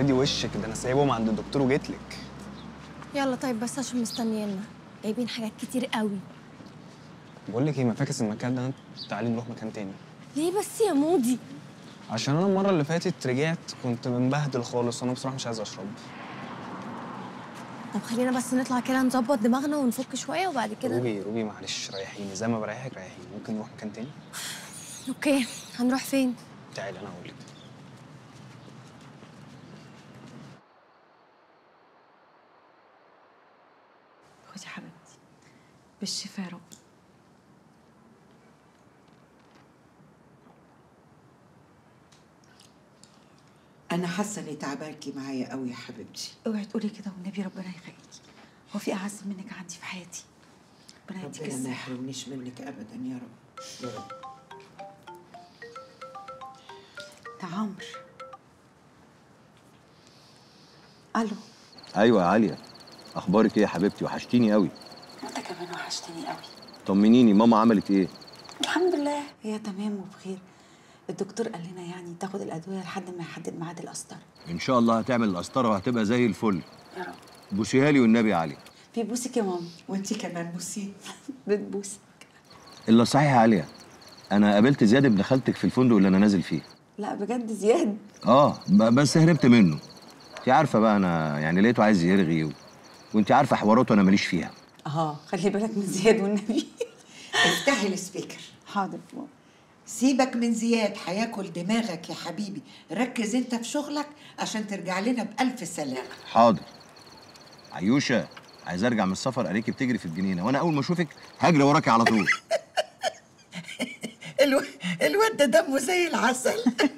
افردي وشك، ده انا سايبهم عند الدكتور وجيت لك. يلا طيب بس عشان مستنيينا، جايبين حاجات كتير قوي. بقول لك ايه، ما فاكس المكان ده، تعالي نروح مكان تاني. ليه بس يا مودي؟ عشان انا المره اللي فاتت رجعت كنت منبهدل خالص، وانا بصراحه مش عايز اشرب. طب خلينا بس نطلع كده نظبط دماغنا ونفك شويه وبعد كده. روبي معلش ريحيني زي ما بريحك، ريحيني. ممكن نروح مكان تاني؟ اوكي، هنروح فين؟ تعالي انا هقول لك. خدي حبيبتي، بالشفا يا رب. أنا حاسة إني تعباكي معايا قوي يا حبيبتي. اوعي تقولي كده والنبي، ربنا يخليكي. هو في اعز منك عندي في حياتي؟ ربنا يديك ربنا ما الصحه. يحرمنيش منك أبدا يا رب يا رب. ده عمرو. الو. ايوه يا عاليه، اخبارك ايه يا حبيبتي؟ وحشتيني قوي. انت كمان وحشتني قوي. طمنيني، ماما عملت ايه؟ الحمد لله هي تمام وبخير. الدكتور قال لنا يعني تاخد الادويه لحد ما يحدد ميعاد القسطره. ان شاء الله هتعمل القسطره وهتبقى زي الفل. يا رب. بوسيها لي والنبي يا علي. بيبوسك يا ماما. وأنتي كمان بوسي. بتبوسك. الا صحيح يا عاليه، انا قابلت زياد ابن خالتك في الفندق اللي انا نازل فيه. لا بجد زياد؟ بس هربت منه. انت عارفه بقى، انا يعني لقيته عايز يرغي وانت عارفه حواراته انا ماليش فيها. خلي بالك من زياد والنبي. افتحي السبيكر. حاضر ماما. سيبك من زياد، هياكل دماغك يا حبيبي. ركز انت في شغلك عشان ترجع لنا بألف سلامة. حاضر. عيوشه، عايز ارجع من السفر الاقيكي بتجري في الجنينه، وانا اول ما اشوفك هجري وراكي على طول. الواد ده دمه زي العسل.